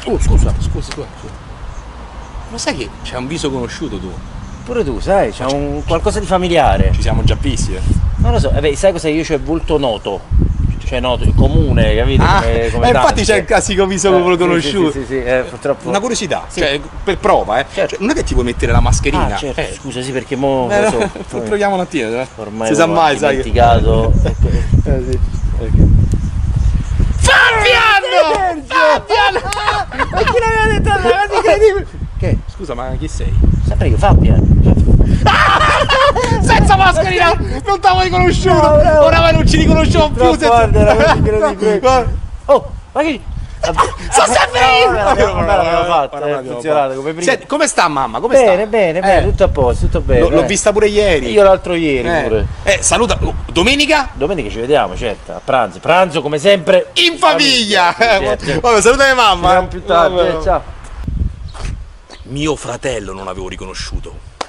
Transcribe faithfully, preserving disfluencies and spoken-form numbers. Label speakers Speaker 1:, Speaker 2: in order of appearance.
Speaker 1: scusa, scusa, scusa, scusa. Ma sai che c'è un viso conosciuto tu?
Speaker 2: Pure tu, sai, c'è un qualcosa di familiare.
Speaker 1: Ci siamo già visti, eh?
Speaker 2: Non lo so, eh beh, sai cosa io c'ho il volto noto? Cioè noto, comune, capito?
Speaker 1: Ah,
Speaker 2: come, come
Speaker 1: eh, infatti c'è il
Speaker 2: eh.
Speaker 1: classico viso
Speaker 2: Eh,
Speaker 1: conosciuto.
Speaker 2: Sì, sì, sì, sì, eh, purtroppo.
Speaker 1: Una curiosità,
Speaker 2: Sì.
Speaker 1: cioè per prova, eh.
Speaker 2: Certo.
Speaker 1: Cioè, non è che ti vuoi mettere la mascherina.
Speaker 2: Ah, certo,
Speaker 1: eh.
Speaker 2: scusa, sì, perché mo
Speaker 1: Eh,
Speaker 2: lo
Speaker 1: no,
Speaker 2: so,
Speaker 1: poi proviamo un attimo, eh.
Speaker 2: ormai
Speaker 1: si sa
Speaker 2: ho
Speaker 1: mai, sai.
Speaker 2: dimenticato. Ecco.
Speaker 1: Eh, sì. Okay. Fabian! Fabian!
Speaker 2: Ma chi l'aveva detto allora? È incredibile!
Speaker 1: Che? Scusa, ma chi sei?
Speaker 2: Sempre io, Fabian.
Speaker 1: Senza mascherina! Non t'avevo riconosciuto!
Speaker 2: No, bravo.
Speaker 1: Oramai non ci riconosciamo più!
Speaker 2: Troppo guarda, era incredibile.
Speaker 1: Guarda.
Speaker 2: Oh, ma che...
Speaker 1: Sono sempre io!
Speaker 2: L'abbiamo fatto,
Speaker 1: Ora
Speaker 2: è
Speaker 1: l'abbiamo
Speaker 2: funzionato
Speaker 1: fatto.
Speaker 2: come prima.
Speaker 1: Senti, come sta mamma? Come
Speaker 2: Bene,
Speaker 1: sta?
Speaker 2: bene, bene,
Speaker 1: Eh.
Speaker 2: tutto a posto, tutto bene.
Speaker 1: L'ho
Speaker 2: eh.
Speaker 1: vista pure ieri.
Speaker 2: Io l'altro ieri
Speaker 1: Eh.
Speaker 2: pure.
Speaker 1: Eh, saluta. Domenica?
Speaker 2: Domenica ci vediamo, certo, a pranzo. Pranzo come sempre
Speaker 1: In famiglia!
Speaker 2: Certo.
Speaker 1: Vabbè, saluta mia
Speaker 2: Ci
Speaker 1: mamma.
Speaker 2: vediamo più tardi,
Speaker 1: Vabbè.
Speaker 2: eh, ciao.
Speaker 1: Mio fratello non avevo riconosciuto.